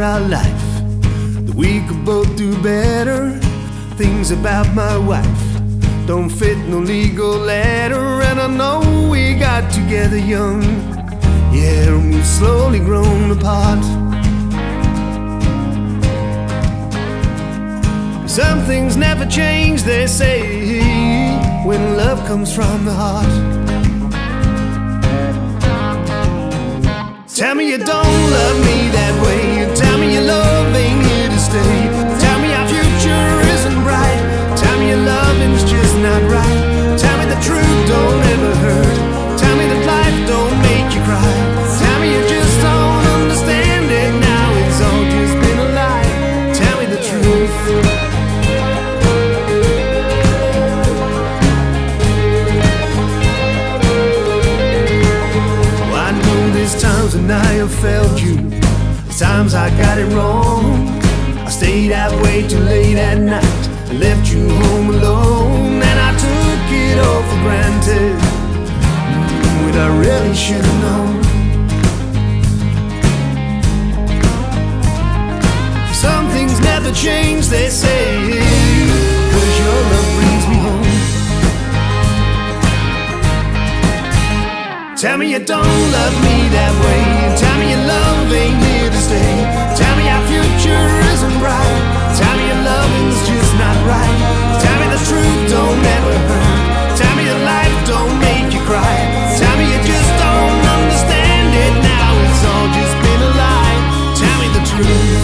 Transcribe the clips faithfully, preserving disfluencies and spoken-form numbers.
about our life, that we could both do better. Things about my wife don't fit no legal letter. And I know we got together young, yeah, and we've slowly grown apart. Some things never change, they say, when love comes from the heart. Tell me you don't love me that way. Tell me your love ain't here to stay. Tell me our future isn't bright. Tell me your loving's just not right. Tell me the truth don't ever hurt. Tell me that life don't make you cry. Tell me you just don't understand it now. It's all just been a lie. Tell me the truth. Times when I have failed you, times I got it wrong. I stayed out way too late at night, I left you home alone, and I took it all for granted, when I really should have known. Some things never change, they say, 'cause your love brings me home. Tell me you don't love me that way. Tell me your love ain't here to stay. Tell me our future isn't bright. Tell me your loving's just not right. Tell me the truth don't ever hurt. Tell me that life don't make you cry. Tell me you just don't understand it now. It's all just been a lie. Tell me the truth.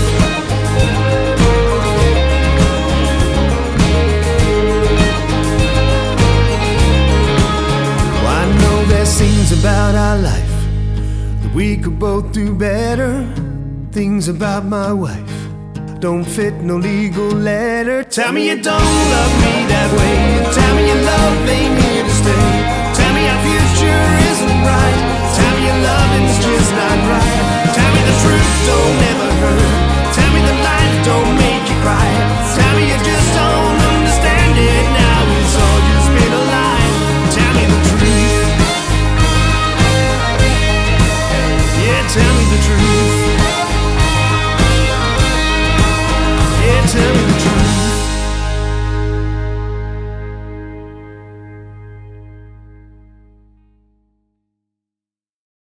Things about our life that we could both do better. Things about my wife don't fit no legal letter. Tell me you don't love me that way. Tell me your love ain't here to stay. Tell me our future isn't right. Tell me your loving's just not right. Tell me the truth don't ever hurt. Tell me that life don't make you cry. Tell me you just don't understand it now. It's all just been a lie. Tell me the truth. Tell me the truth.